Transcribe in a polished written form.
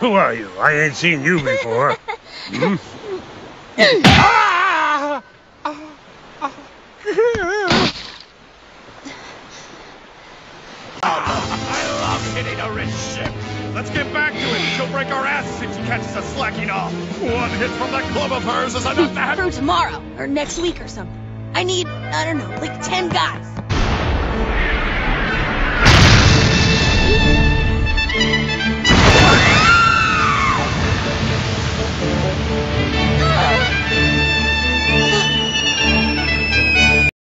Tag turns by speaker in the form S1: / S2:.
S1: Who are you? I ain't seen you before. Hmm?
S2: I love hitting a rich ship. Let's get back to it. She'll break our asses if she catches us slacking off. One hit from that club of hers is enough to have...
S3: Through tomorrow, or next week or something. I need, I don't know, like 10 guys.